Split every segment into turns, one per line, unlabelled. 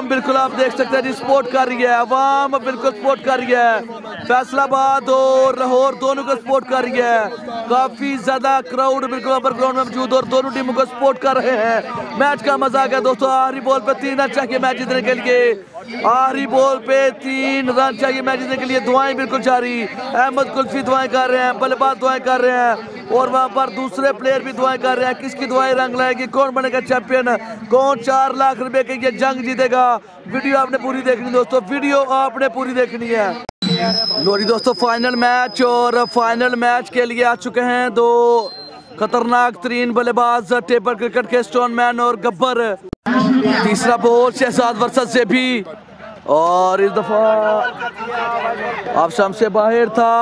अवाम बिल्कुल आप देख सकते हैं जी सपोर्ट कर रही है, अवाम बिल्कुल सपोर्ट कर रही है। फैसलाबाद और लाहौर दोनों को सपोर्ट कर रही है। काफी ज्यादा क्राउड बिल्कुल अपर ग्राउंड में मौजूद और दोनों टीमों को सपोर्ट कर रहे हैं। मैच का मजा आ गया दोस्तों। आखिरी बॉल पे 3 रन चाहिए मैच जीतने के लिए। आखिरी बॉल पे 3 रन चाहिए मैच जीतने के लिए। दुआएं बिल्कुल जारी। अहमद कुल्फी दुआएं कर रहे हैं, बल्लेबाज दुआएं कर रहे हैं और वहां पर दूसरे प्लेयर भी दुआएं कर रहे हैं। किसकी दुआएं रंग लाएगी, कौन बनेगा चैंपियन, कौन 4 लाख रुपए की ये जंग जीतेगा। वीडियो आपने पूरी देखनी दोस्तों, वीडियो आपने पूरी देखनी है। लो जी दोस्तों फाइनल मैच, और फाइनल मैच के लिए आ चुके हैं दो खतरनाक तरीन बल्लेबाज टेबल क्रिकेट के स्टोनमैन और गब्बर। तीसरा बॉल शहजाद वर्सेस जेबी और इस दफा ऑप्शन से बाहर था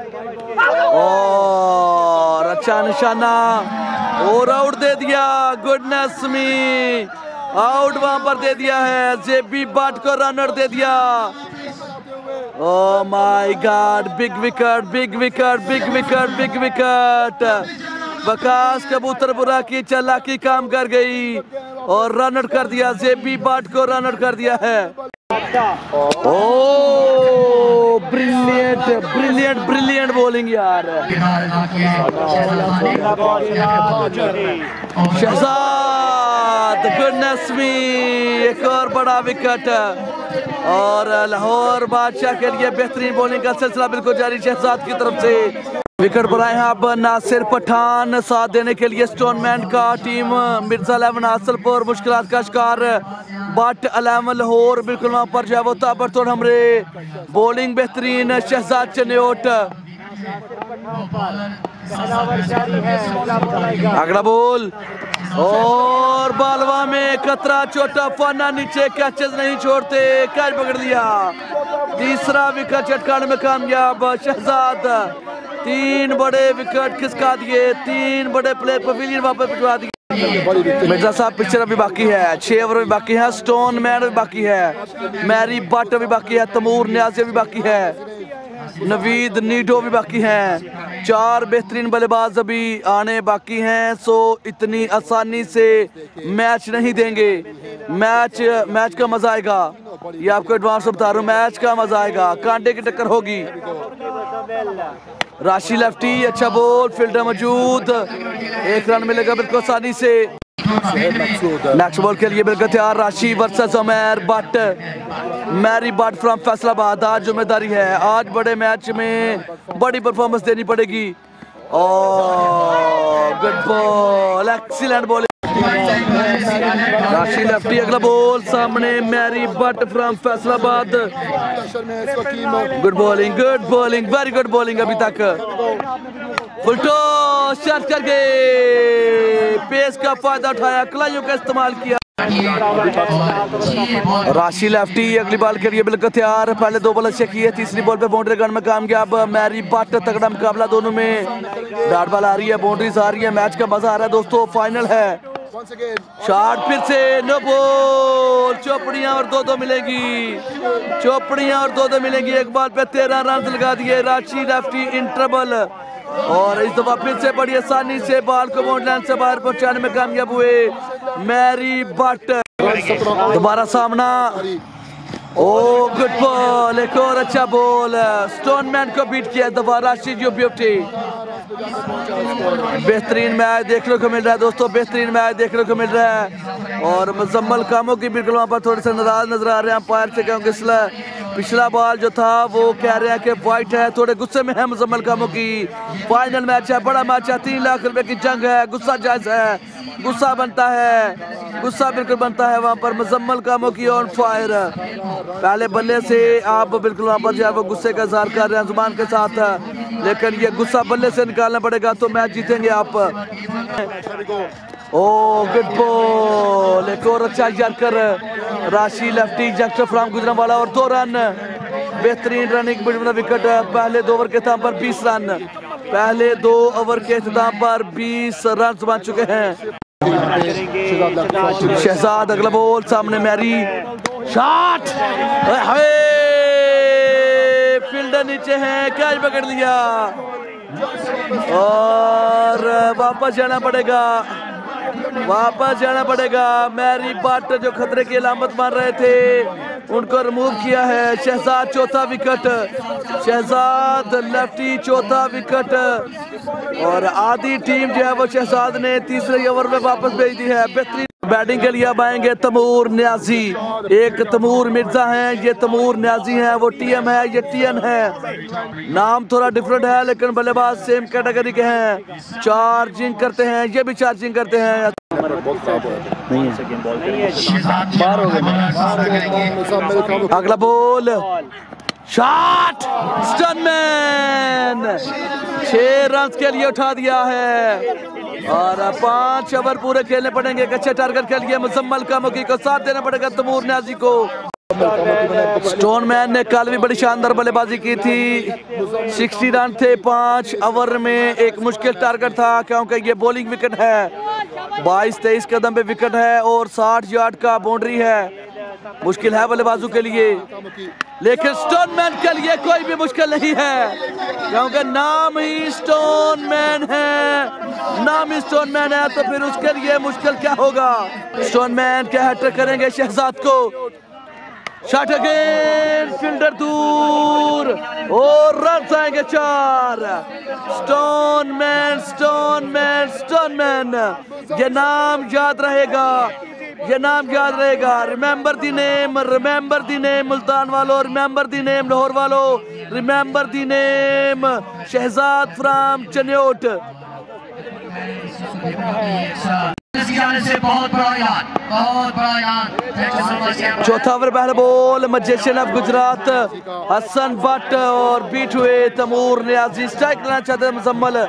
और अच्छा निशाना और आउट दे दिया। गुडनेस मी, आउट वहां पर दे दिया है। जेबी बाट को रनर दे दिया। Oh my god, big wicket, big wicket, big wicket, big wicket. Waqas Kabootar बुरा की चालाकी काम कर गई और रन आउट कर दिया। जेबी बाट को रन आउट कर दिया है। Oh brilliant brilliant brilliant bowling यार। शहजाद, गुडनेस मी, एक और बड़ा विकेट और लाहौर बादशाह के लिए बेहतरीन बॉलिंग का सिलसिला बिल्कुल जारी शहजाद की तरफ से। विकेट पर आए हैं अब नासिर पठान साथ देने के लिए स्टोनमैन का टीम। मिर्जा 11 हासिलपुर मुश्किलात का शिकार बट 11 लाहौर बिल्कुल वहां पर जो है वो ताबड़तोड़ हमरे। बॉलिंग बेहतरीन शहजाद चन्योट। अगला बॉल और बालवा में खतरा, छोटा फाना नीचे, कैचेस नहीं छोड़ते, कैच पकड़ लिया। तीसरा विकेट चटकाने में कामयाब शहजाद। 3 बड़े विकेट खिसका दिए, 3 बड़े प्लेयर पवेलियन वापस भिजवा दिए। मिर्जा साहब पिक्चर अभी बाकी है, 6 ओवर भी बाकी है, स्टोन मैन भी बाकी है, मैरी बट भी बाकी है, तमूर न्याजी भी बाकी है, नवीद नीडो भी बाकी हैं। 4 बेहतरीन बल्लेबाज अभी आने बाकी हैं। सो इतनी आसानी से मैच नहीं देंगे। मैच का मजा आएगा, ये आपको एडवांस बता रहा हूँ। मैच का मजा आएगा, कांटे की टक्कर होगी। राशि लेफ्टी, अच्छा बॉल, फील्डर मौजूद, 1 रन मिलेगा बिल्कुल आसानी से। नेक्स्ट बॉल के लिए बिल्कुल तैयार राशि वर्सेस उमर बट। मैरी बट फ्रॉम फैसलाबाद। आज जिम्मेदारी है, आज बड़े मैच में बड़ी परफॉर्मेंस देनी पड़ेगी। और good ball, excellent bowling Rashi lefty. अगला बॉल सामने Meri Butt from Faisalabad. Good bowling, good bowling, very good bowling अभी तक। फुलटो शॉट करके पेस का फायदा उठाया, कलाइयों का इस्तेमाल किया। राशि लेफ्टी अगली बॉल के लिए बिल्कुल तैयार। पहले 2 बॉल अच्छे किए, तीसरी बॉल पे बाउंड्री गन में कामयाब। मैरी बट, तगड़ा मुकाबला दोनों में, डॉट बॉल आ रही है, बाउंड्रीज आ रही है, मैच का मजा आ रहा है दोस्तों। फाइनल है, शॉट फिर से, नो बॉल, चौपड़ियां और 2-2 मिलेगी, चौपड़ियां और 2-2 मिलेगी। एक बॉल पे 13 रन लगा दिए राशि लेफ्टी इन ट्रबल और इस दफा फिर से बड़ी आसानी से बॉल को बाउंड्री लाइन से बाहर पहुंचाने में कामयाब हुए मैरी बट। दोबारा सामना, ओ गुड बॉल, एक और अच्छा बॉल, स्टोनमैन को बीट किया दफा राशि यूपीएफटी। बेहतरीन मैच देखने को मिल रहा है दोस्तों, बेहतरीन मैच देखने को मिल रहा है। और मुजम्मल कामों की बिल्कुल वहाँ पर थोड़े से नाराज नजर आ रहे हैं अंपायर से, क्योंकि पिछला बॉल जो था वो कह रहे हैं कि वाइट है, थोड़े गुस्से में है मुजम्मल कामों की। फाइनल मैच है, बड़ा मैच है, 3 लाख रुपए की जंग है, गुस्सा जायज है, गुस्सा बनता है, गुस्सा बिल्कुल बनता है वहाँ पर। मुजम्मल कामों की ऑन फायर, पहले बल्ले से आप बिल्कुल वहाँ पर जो है वो गुस्से का इजहार कर रहे हैं जुबान के साथ, लेकिन ये गुस्सा बल्ले से निकालना पड़ेगा तो मैच जीतेंगे आप। ओ गुड बॉल, एक और अच्छा यर्कर राशि लेफ्टी जैक्टर फ्राम गुजरांवाला और 2 रन। बेहतरीन रनिंग बिटवीन विकेट। पहले 2 ओवर के अख्ताम पर 20 रन, पहले 2 ओवर के अख्ताम पर 20 रन बन चुके हैं। शहजाद अगला बॉल सामने मैरी, शॉट, फील्डर नीचे है, कैच पकड़ लिया और वापस जाना पड़ेगा। वापस जाना पड़ेगा। मैरी बट जो खतरे की अलामत मान रहे थे उनको रिमूव किया है। शहजाद चौथा विकेट, शहजाद लेफ्टी चौथा विकेट और आधी टीम जो है वो शहजाद ने तीसरे ओवर में वापस भेज दी है। बेहतरीन बैटिंग के लिए अब आएंगे तैमूर न्याजी। एक तैमूर मिर्जा हैं, ये तैमूर न्याजी हैं। वो टीएम है, ये टीएन है। नाम थोड़ा डिफरेंट है लेकिन बल्लेबाज सेम कैटेगरी के हैं। चार्जिंग करते हैं, ये भी चार्जिंग करते हैं। अगला बॉल शॉट, स्टनमैन 6 रन के लिए उठा दिया है और 5 ओवर पूरे खेलने पड़ेंगे। एक अच्छे टारगेट के लिए मुजम्मल कामुकी को साथ देना पड़ेगा तैमूर न्याजी को। स्टोनमैन ने कल भी बड़ी शानदार बल्लेबाजी की थी। 60 रन थे 5 ओवर में। एक मुश्किल टारगेट था क्योंकि ये बॉलिंग विकेट है। 22-23 कदम पे विकेट है और 60 यार्ड का बाउंड्री है। मुश्किल है बल्लेबाजों के लिए लेकिन स्टोनमैन के लिए कोई भी मुश्किल नहीं है क्योंकि नाम ही स्टोनमैन है। नाम ही स्टोनमैन है तो फिर उसके लिए मुश्किल क्या होगा। स्टोनमैन क्या हैट्रिक करेंगे शहजाद को। शॉट अगेन, फील्डर दूर और रन आएंगे 4। स्टोनमैन स्टोनमैन स्टोनमैन, ये नाम याद रहेगा, ये नाम याद रहेगा। Remember the name, remember the name Multan वालों, रिमेंबर दी नेम लाहौर वालों, remember the name Shahzad from Chiniot.
बहुत बड़ा याद।
चौथा ओवर पहला बॉल मजेशियन ऑफ गुजरात हसन भट्ट और बीट हुए तैमूर न्याजी। स्ट्राइक लेना चाहते हैं मुजम्मल।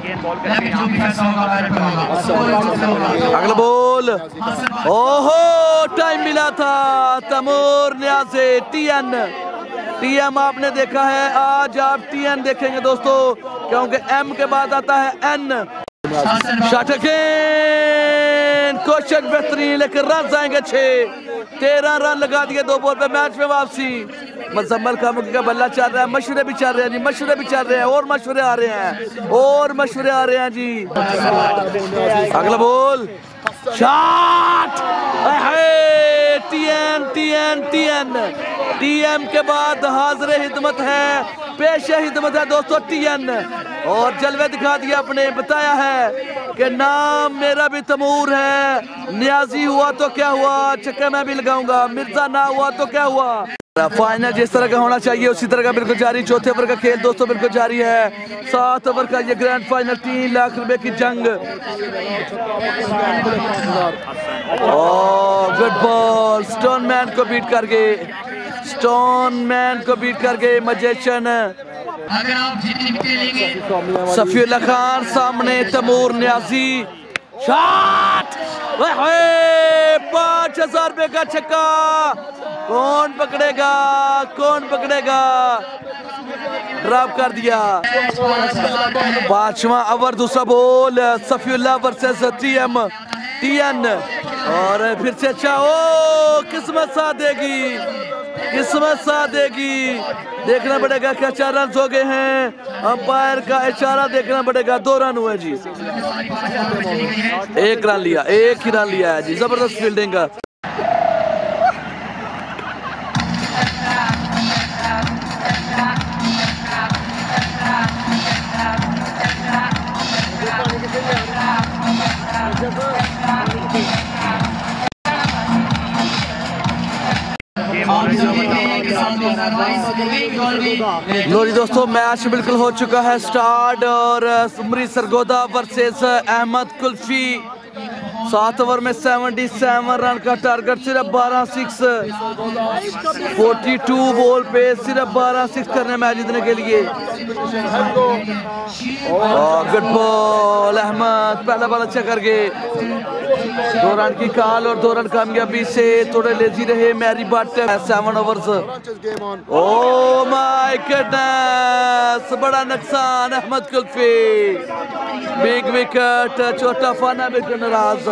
अगला बॉल, ओहो टाइम मिला था तैमूर न्याजी। टीएम आपने देखा है, आज आप टीएन देखेंगे दोस्तों क्योंकि एम के बाद आता है एन। शॉट अगेन, क्वेश्चन बेहतरीन लेकिन रन आएंगे 6। 13 रन लगा दिए 2 बॉल पे। मैच में वापसी मुजम्मल कामुकी का बल्ला चल रहा है। मशवरे भी चल रहे हैं जी, मशवरे भी चल रहे हैं और मशवरे आ रहे हैं और मशवरे आ रहे हैं जी। अगला बॉल शॉट, टीएन टीएन टीएन टीएम के बाद हाजिर हिदमत है, पेश हिदमत है दोस्तों टीएन। और जलवे दिखा दिया अपने, बताया है कि नाम मेरा भी तैमूर है। न्याजी हुआ तो क्या हुआ, छक्का मैं भी लगाऊंगा। मिर्जा ना हुआ तो क्या हुआ। फाइनल जिस तरह का होना चाहिए उसी तरह का बिल्कुल जारी। चौथे ओवर का खेल दोस्तों बिल्कुल जारी है। 7 ओवर का ये ग्रैंड फाइनल 3 लाख रुपए की जंग। गुड बॉल, स्टोनमैन को बीट करके, स्टोनमैन को बीट करके मजेशियन
अगर आप जीतेंगे
सफीउल्लाह खान सामने तैमूर न्याजी। शॉट, 5000 रुपए का छक्का। कौन पकड़ेगा, कौन पकड़ेगा। ड्रॉप कर दिया। 5वां ओवर दूसरा बॉल सफीउल्लाह वर्सेस टीएन और फिर से अच्छा, ओ किस्मत साथ देगी, किस्मत साथ देगी। देखना पड़ेगा क्या 4 रन हो गए हैं। अंपायर का इशारा देखना पड़ेगा। 2 रन हुए जी, 1 रन लिया, 1 ही रन लिया है जी। जबरदस्त फील्डिंग का। लो जी दोस्तों, मैच बिल्कुल हो चुका है स्टार्ट और सुमरी सरगोदा वर्सेस अहमद कुल्फी। 7 ओवर में 77 रन का टारगेट, सिर्फ 12 सिक्स, 42 बॉल पे सिर्फ 12 सिक्स करने मैच जीतने के लिए। गुड बॉल अहमद, पहला बॉल अच्छा कर गए। 2 रन की कॉल और 2 रन कामयाबी से थोड़े लेजी रहे Meri Butt. 7 overs, oh my goodness, बड़ा नुकसान अहमद कुल्फी। बिग विकेट, छोटा फाना विकेट नाराज।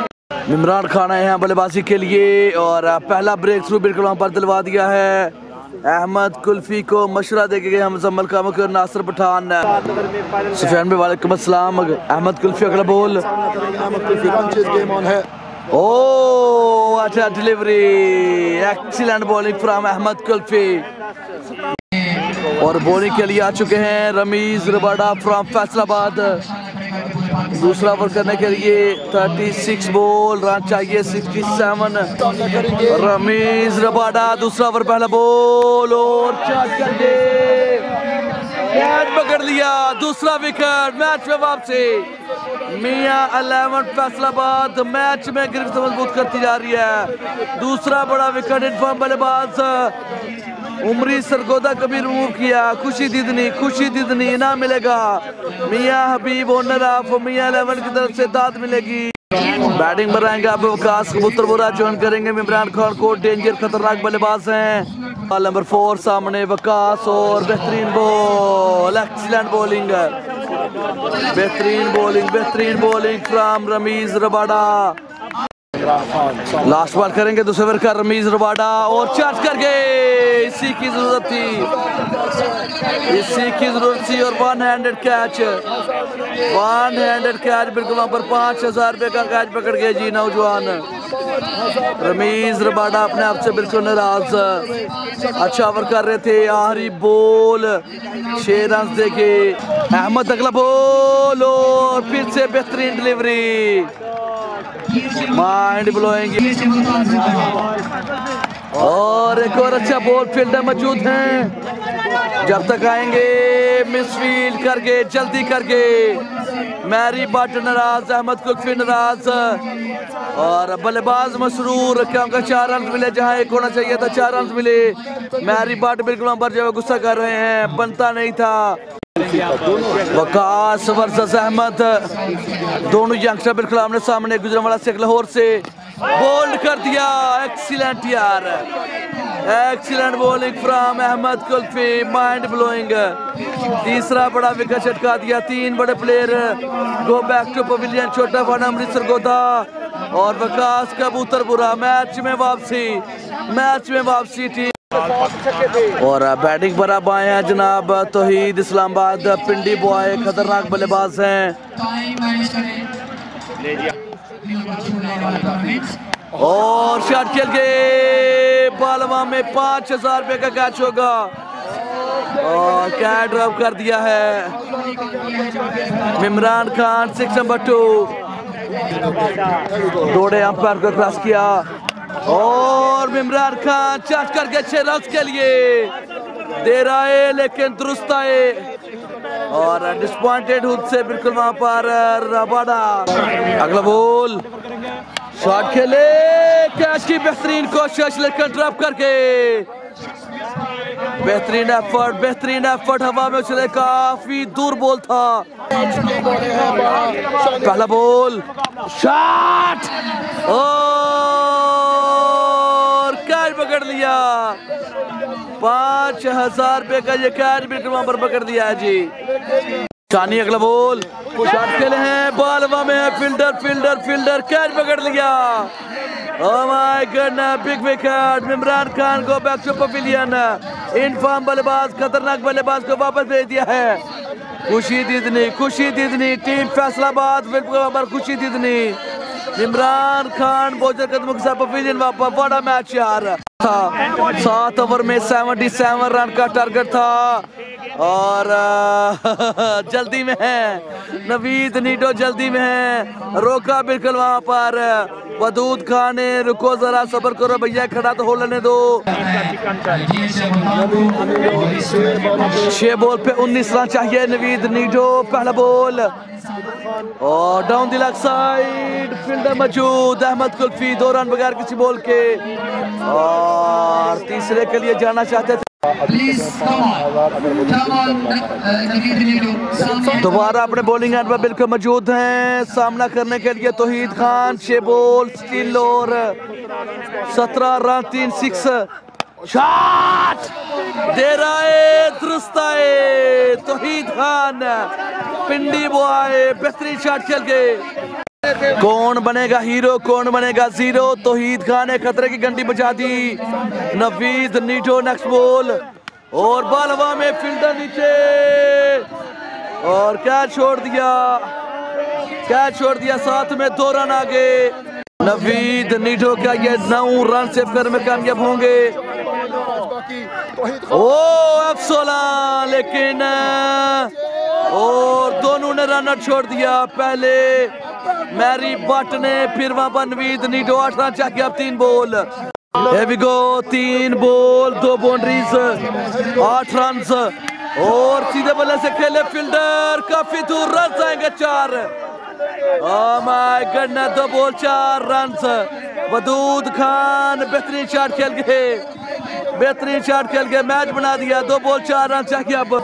इमरान खान आए हैं बल्लेबाजी के लिए और पहला ब्रेक थ्रू बिल्कुल वहां पर दिलवा दिया है। अहमद कुल्फी को मशवरा देके गए मुजम्मल कामुक और नासिर पठान। सुफियान भाई वालेकुम अस्सलाम। अहमद कुल्फी अगला बॉल। ओ अच्छा delivery, excellent bowling from Ahmed Kulfi. और बॉलिंग के लिए आ चुके हैं रमीज रबाडा फ्रॉम फैसलाबाद। दूसरा ओवर करने के लिए 36 बॉल, रन चाहिए 67। रमीज रबाडा दूसरा ओवर, पहला बॉल और चार्ज करके कैच पकड़ लिया। दूसरा विकेट, मैच में वापसी। मियां 11 फैसलाबाद मैच में गिरफ्त मजबूत करती जा रही है। दूसरा बड़ा विकेट इनफॉर्म बल्लेबाज उमरी सरगोदा कभी रिमूव किया। खुशी दीदनी ना मिलेगा। मियां हबीब ओनर ऑफ मियां 11 की तरफ से दाद मिलेगी। बैटिंग पर आएंगे अब वकास कबूतरपुरा, ज्वाइन करेंगे इमरान खान को। डेंजर खतरनाक बल्लेबाज हैं। बॉल नंबर 4 सामने वकास और बेहतरीन बॉल, एक्सीलेंट बॉलिंग, बेहतरीन bowling from Ramiz Rabada. Last ball करेंगे दूसरे ओवर का रमीज रबाडा और चार्ज करके इसी की जरूरत थी और वन हैंडेड कैच बिल्कुल वहां पर 5000 रुपए का कैच पकड़ गए जी नौजवान। रमीज रबाडा अपने आप से बिल्कुल नाराज। अच्छा ओवर कर रहे थे, आखिरी बॉल 6 रन देके अहमद अगला बॉल और फिर से बेहतरीन डिलीवरी, माइंड ब्लोइंग। और एक और अच्छा बॉल फील्डर मौजूद हैं। जब तक आएंगे मिसफील्ड करके जल्दी करके मैरी बट नाराज, अहमद कुल्फी नाराज और बल्लेबाज मसरूर, क्योंकि 4 रन मिले जहां 1 होना चाहिए था, 4 रन मिले। मैरी बट बिल्कुल वहां पर जो गुस्सा कर रहे हैं, बनता नहीं था। वकास वर्सेस अहमद, दोनों यंगस्टर बिल्कुल आमने सामने। गुजरांवाला से लाहौर से बोल्ड कर दिया, एक्सीलेंट यार, excellent bowling from Ahmed Kulfi, mind blowing. तीसरा बड़ा विकेट छटका दिया। 3 बड़े player go back to pavilion, छोटा फाना अमृतसर गोदा और वकास कबूतरपुरा। मैच में वापसी टीम। और बैटिंग पर अब आए हैं जनाब तौहीद इस्लामाबाद, पिंडी बॉय, खतरनाक बल्लेबाज हैं। और शॉट खेल के बालवा में 5000 रुपए का कैच होगा और कैच ड्रॉप कर दिया है इमरान खान। 6 नंबर 2 दौड़े, अंपायर को क्रॉस किया और इमरान खान चार्ज करके 6 रन के लिए दे रहा है, लेकिन दुरुस्त आए और डिसपॉइंटेड हुड से बिल्कुल वहां पर रबाडा। अगला बॉल, शॉट खेले, कैच की बेहतरीन कोशिश लेकिन ड्रॉप करके बेहतरीन एफर्ट हवा में उछले, काफी दूर बॉल था। पहला बॉल, शॉट और कैच पकड़ लिया। 5000 रुपए का ये कैच बिल्कुल वहां पर पकड़ दिया है जी। शानी अगला बॉल, शॉट खेले हैं, बॉल हवा में है, फील्डर कैच पकड़ लिया। Oh my god, big wicket. Imran Khan को बैक टू पवेलियन। इनफॉर्म बल्लेबाज, खतरनाक बल्लेबाज को वापस भेज दिया है। खुशी दीदनी टीम फैसलाबाद बिल्कुल पर खुशी दीदनी। इमरान खान बोजर कदमों के साथ पवेलियन वापस। बड़ा मैच यार था। 7 ओवर में 77 रन का टारगेट था और जल्दी में है नवीद नीडो, जल्दी में है। रोका बिल्कुल वहां पर वदूद खान ने, रुको जरा सब्र करो भैया, खड़ा तो हो लेने दो। 6 बॉल पे 19 रन चाहिए नवीद नीडो। पहला बॉल और down the leg side, fielder मौजूद अहमद कुल्फी, 2 रन बगैर किसी बॉल के और तीसरे के लिए जाना चाहते थे। दोबारा अपने बॉलिंग एंड पर बिल्कुल मौजूद हैं सामना करने के लिए तौहीद खान। 6 बॉल स्टिल और 17 रन, 3 6। शॉट दे रहा है, दुरुस्त है तौहीद खान, पिंडी बॉय, बेहतरीन शॉट खेल के कौन बनेगा हीरो, कौन बनेगा जीरो? तौहीद खान ने खतरे की घंटी बजा दी। नवीद नीटो नेक्स्ट बॉल और बॉल हवा में, फील्डर नीचे और कैच छोड़ दिया, कैच छोड़ दिया। साथ में 2 रन आगे। नवीद नीटो क्या ये 9 रन सेव करने में कामयाब होंगे? ओ F16 लेकिन और दोनों ने रन आउट छोड़ दिया। पहले मैरी बट ने, फिर वहां पर नवीद नीटो 8 रन चाहिए। अब 3 ball, here we go, 3 ball 2 boundaries 8 run और सीधे बल्ले से खेले फील्डर, काफी दूर रन आएंगे 4। Oh my goodness, 2 ball 4 run. Wadood Khan बेहतरीन शॉट खेल गए, बेहतरीन शॉट खेल के मैच बना दिया। 2 बॉल 4 रन चाहिए। अब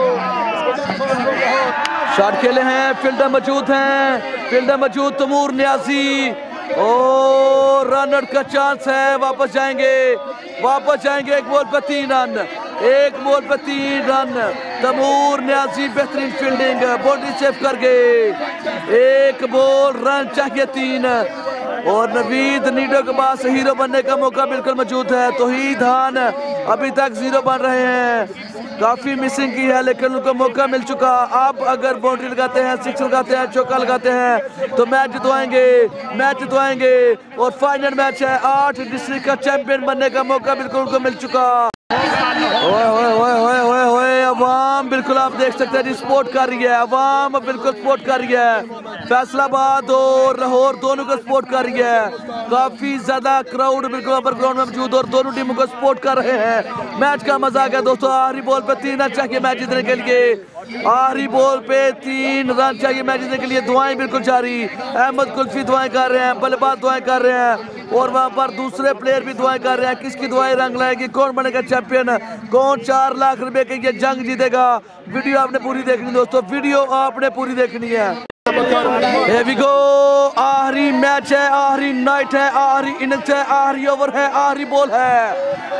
शॉट खेले हैं, फील्डर मौजूद हैं, फील्डर मौजूद तैमूर नियाजी और रन आउट का चांस है। वापस जाएंगे, वापस जाएंगे। 1 बॉल पे 3 रन, 1 बॉल पे 3 रन। तैमूर नियाजी बेहतरीन फील्डिंग, बाउंड्री सेव कर गए। 1 बॉल रन चाहिए 3 और नवीद नीटो के पास हीरो बनने का मौका बिल्कुल मौजूद है। तौहीद खान अभी तक 0 बन रहे हैं, काफी मिसिंग की है लेकिन उनको मौका मिल चुका। अब अगर बाउंड्री लगाते हैं, 6 लगाते हैं, चौका लगाते हैं तो मैच जितवाएंगे, मैच जितवाएंगे। और फाइनल मैच है, 8 डिस्ट्रिक्ट का चैंपियन बनने का मौका बिल्कुल उनको मिल चुका। ओए ओए ओए ओए ओए ओए, अवाम बिल्कुल आप देख सकते हैं जी सपोर्ट कर रही है, अवाम बिल्कुल सपोर्ट कर रही है। फैसलाबाद और लाहौर दोनों को सपोर्ट कर रही है, काफी ज्यादा क्राउड बिल्कुल अपर ग्राउंड में मौजूद और दोनों टीमों को सपोर्ट कर रहे हैं। मैच का मजा आ गया दोस्तों। आखिरी बॉल पे 3 रन चाहिए मैच जीतने के लिए, आखिरी बॉल पे 3 रन चाहिए मैच जीतने के लिए। दुआएं बिल्कुल जारी, अहमद कुल्फी दुआएं कर रहे हैं, बल्लेबाज दुआएं कर रहे हैं और वहां पर दूसरे प्लेयर भी दुआएं कर रहे हैं। किसकी दुआएं रंग लाएगी, कौन बनेगा चैंपियन, कौन 4 लाख रुपए की ये जंग जीतेगा? वीडियो आपने पूरी देखनी दोस्तों, वीडियो आपने पूरी देखनी है। Here we go, आखिरी मैच है, आखिरी नाइट है, आखिरी इनिंग्स है, आखिरी ओवर है, आखिरी बॉल है।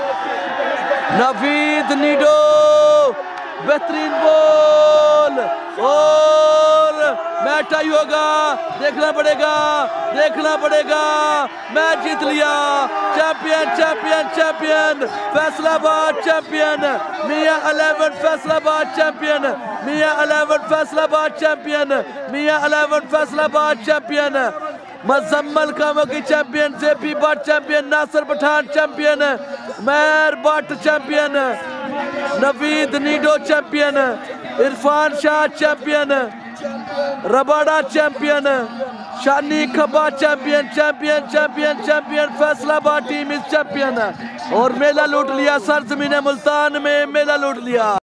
नवीद नीटो बेहतरीन बॉल और मैच टाई होगा। देखना पड़ेगा, देखना पड़ेगा। मैच जीत लिया, champion champion champion Faisalabad champion, Miyan 11 Faisalabad champion, Miyan 11 Faisalabad champion, Miyan 11 Faisalabad champion. Muzammil कामों की champion, JP Bhatt champion, Nasir Pathan champion, मैर भट्ट चैंपियन, नवीद नीडो champion, Irfan Shah champion, Rabada champion, शानी खबा champion, champion champion champion. Faisalabad team इस चैंपियन और मेला लूट लिया, सरजमीन मुल्तान में मेला लूट लिया।